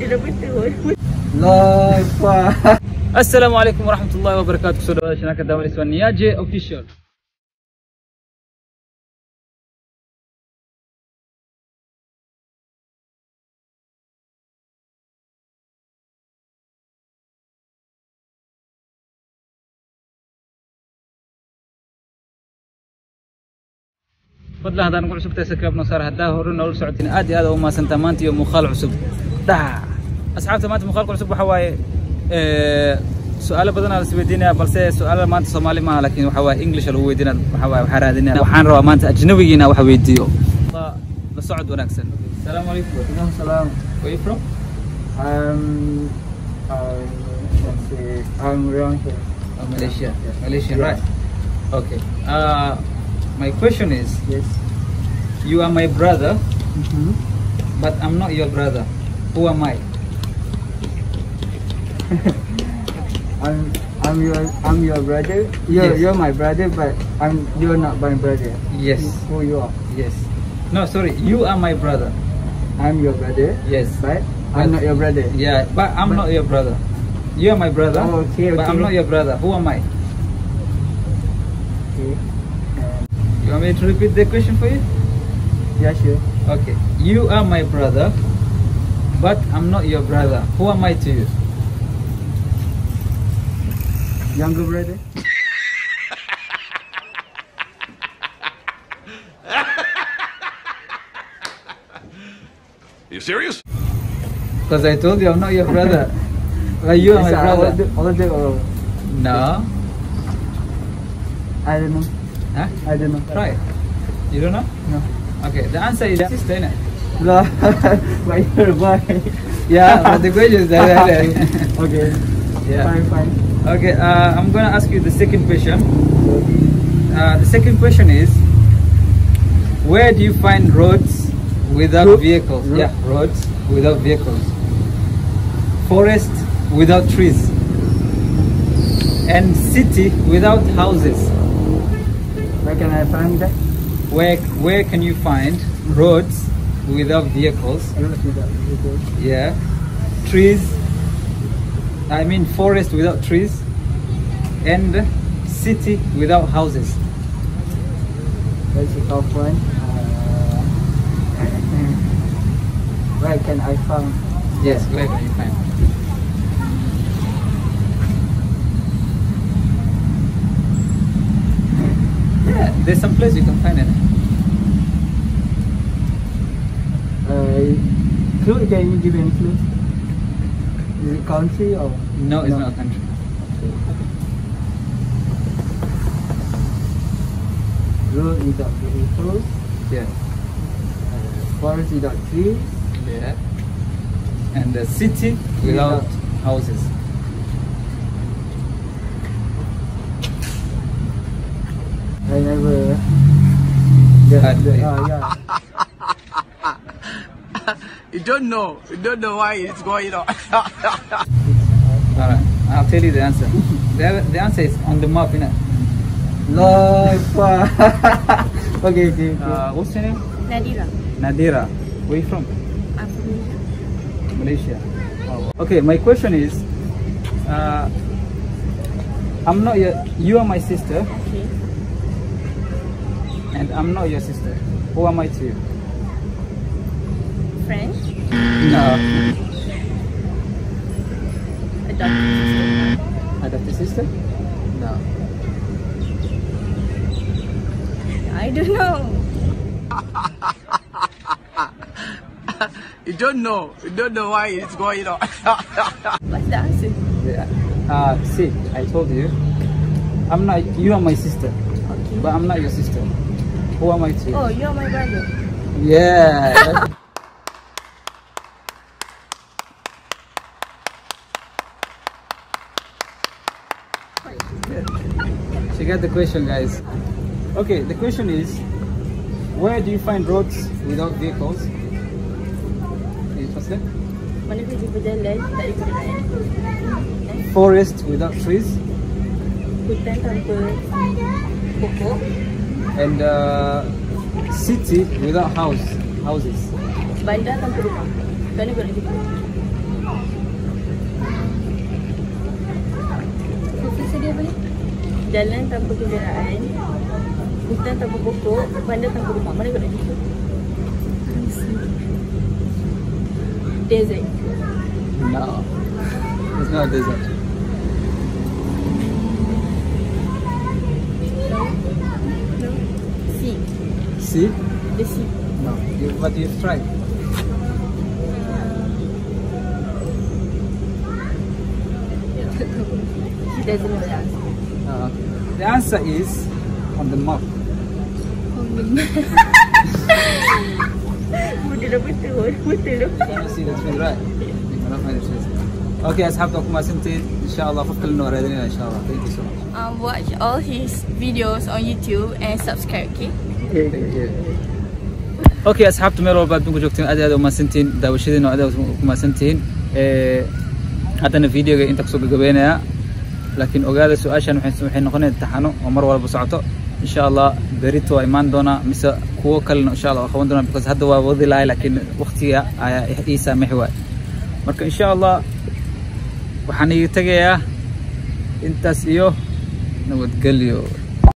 السلام عليكم ورحمة الله وبركاته. سورة شناك الدولة الإسبانية جي أوفيشال. فضلا هذا نقول عصب تسكب نصار هذا هو نقول سعتين آدي هذا وما سنتمانتي يوم مخال عصب دا أصحاب تمانتي مخال عصب حواي سؤال بدنا على سويدنا بس سؤال ما أنت صومالي ما لكن وحواي إنجليش اللي هو يدينا وحواي وحرادنا وحان روا ما أنت أجنبي جينا وحواي ديو بسعد ونكسن. السلام عليكم. Salam. Where you from? I'm around here. Malaysia. Yeah. Malaysia, Yeah. right? Okay. My question is, Yes. you are my brother, Mm-hmm. but I'm not your brother. Who am I? I'm your brother. Yes. You're my brother, but you're not my brother. Yes. Who you are? Yes. No, sorry. You are my brother. I'm your brother. Yes. But I'm not your brother. Yeah, but I'm not your brother. You are my brother, Oh, okay, but I'm okay. not your brother. Who am I? Okay. You want me to repeat the question for you? Yeah, sure. Okay. You are my brother, but I'm not your brother. Who am I to you? Younger brother. You serious? Because I told you I'm not your brother. Like you are my brother. Older or No. I don't know. Huh? I don't know. Try. You don't know? No. Okay. The answer is sister, innit? No. Why you're a boy? Yeah, but the question is that. Okay. Yeah. Fine. Okay. I'm gonna ask you the second question. The second question is, where do you find roads without vehicles? Yeah, roads without vehicles. Forest without trees. And city without houses. Where can I find that? Where can you find roads without vehicles? Yeah. Trees. I mean forest without trees. And city without houses. That's a tough one. Where can I find? Yes, where can you find? Yeah, there's some place you can find it. Clue? Can you give any clue? Is it country or? No, it's not a country. Road without vehicles. Yeah. Forest without trees. Yeah. And the city without houses. I never. Yeah. You don't know why it's going on. Alright, I'll tell you the answer. The answer is on the map, innit? Okay. What's your name? Nadira. Nadira. Where are you from? I'm from Malaysia. Oh. Okay, my question is, I'm not you are my sister, Okay. and I'm not your sister. Who am I to you? Friend. No. Adopted Adopted sister? sister. No. I don't know. You don't know why it's going on. What's the answer? Yeah. See, I told you, you are my sister, Okay. but I'm not your sister. Who am I to you? Oh, you're my brother. Yeah. She got the question, guys. Okay, the question is, where do you find roads without vehicles? Can you translate? Mana pergi berjalan tak ada kenderaan. Forest without trees. Hutan tanpa pokok. And city without houses. Bandar tanpa rumah. Mana kau nak pergi? Jalan tanpa kenderaan, hutan tanpa pokok, bandar tanpa rumah. Mana kau nak jumpa? Desert. No. It's not a desert. No. Sea. Sea? The sea. No. But you've tried. She doesn't know the answer. The answer is on the map. Betul dah betul. Betul tu. You cannot see the tree, right? You cannot find the trees. Okay, أصحابكم ما سنتين إن شاء الله فك النور هذين إن شاء الله. Thank you so much. Watch all his videos on YouTube and subscribe, okay? Thank you. Okay, أصحابتي ميرو بعد بنقول جوكتين أدي وما سنتين داوشيدين وأدي وما سنتين. هذا الفيديو أنت كسوق جبينه لكن أوجاد السؤال عشان وحين نقول نتحنو ومر ولا بساعته إن شاء الله بريتو إيمان دونا مسا كوكل إن شاء الله أخوان دونا because هذا هو وضي لاي لكن وقتي إيسا محور مرك إن شاء الله وحني تجيه أنت سيو نود قليو